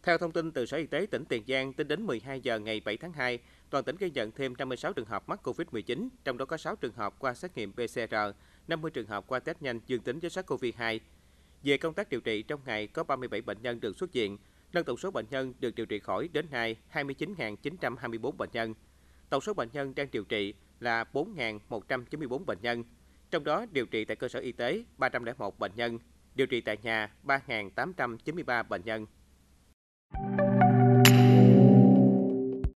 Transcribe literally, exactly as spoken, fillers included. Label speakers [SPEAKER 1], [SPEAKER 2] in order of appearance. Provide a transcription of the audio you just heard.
[SPEAKER 1] Theo thông tin từ Sở Y tế tỉnh Tiền Giang, tính đến mười hai giờ ngày bảy tháng hai, toàn tỉnh ghi nhận thêm năm mươi sáu trường hợp mắc Covid mười chín, trong đó có sáu trường hợp qua xét nghiệm pê xê rờ, năm mươi trường hợp qua test nhanh dương tính với SARS-xê o vê hai. Về công tác điều trị, trong ngày có ba mươi bảy bệnh nhân được xuất viện, nâng tổng số bệnh nhân được điều trị khỏi đến nay hai mươi chín nghìn chín trăm hai mươi tư bệnh nhân. Tổng số bệnh nhân đang điều trị là bốn nghìn một trăm chín mươi tư bệnh nhân, trong đó điều trị tại cơ sở y tế ba trăm lẻ một bệnh nhân, điều trị tại nhà ba nghìn tám trăm chín mươi ba bệnh nhân.